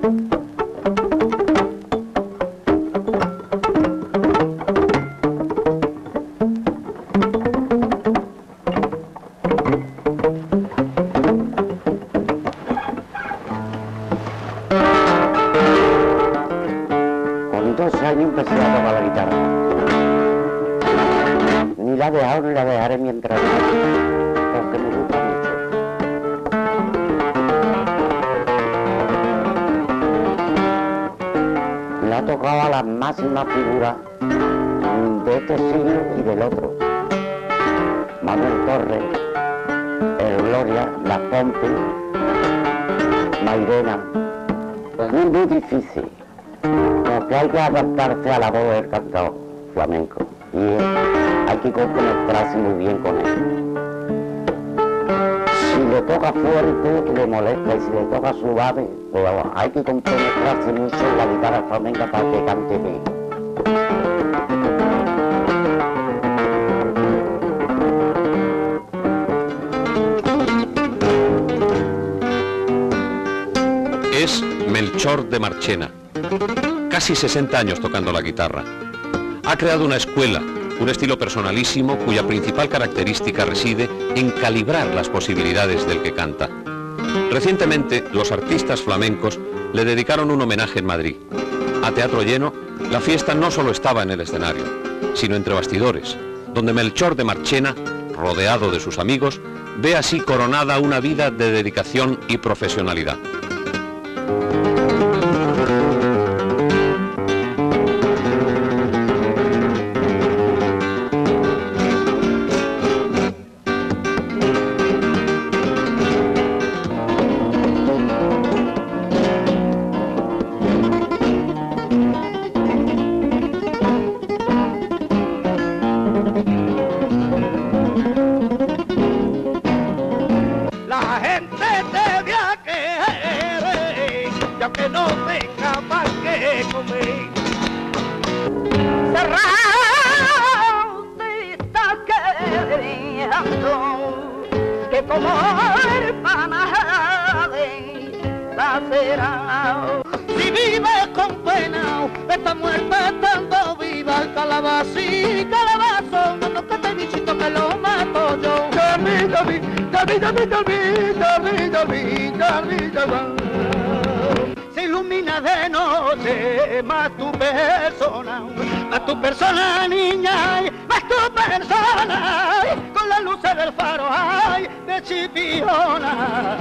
Con 12 años empecé a tocar la guitarra. Ni la he dejado ni la dejaré mientras porque me gusta mucho. La he tocado a las máximas figuras de este siglo y del otro. Manuel Torres, El Gloria, La Pompi, Mairena. Es muy difícil, porque hay que adaptarse a la voz del cantador flamenco y hay que compenetrarse muy bien con él. Si le toca fuerte, le molesta, y si le toca suave, pero hay que compenetrarse mucho en la guitarra flamenca para que cante bien. Es Melchor de Marchena, casi 60 años tocando la guitarra. Ha creado una escuela, un estilo personalísimo cuya principal característica reside en calibrar las posibilidades del que canta. Recientemente, los artistas flamencos le dedicaron un homenaje en Madrid. A teatro lleno, la fiesta no solo estaba en el escenario, sino entre bastidores, donde Melchor de Marchena, rodeado de sus amigos, ve así coronada una vida de dedicación y profesionalidad. La gente te ve a querer, y aunque no tenga más que comer. Cerrado te estás queriendo, que como el panade lacerado. Si vives con pena, está muerta estando viva. El calabazo y calabazo, no que te bichito que lo mato yo. Se ilumina de noche más tu persona niña, más tu persona, con las luces del faro ay, de Chipiona.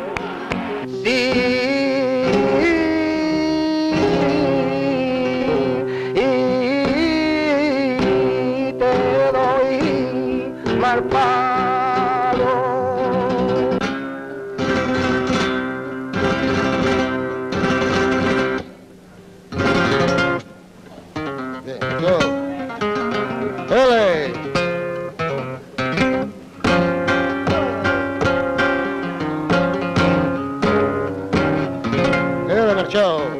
Y te doy mal palo. Marchó.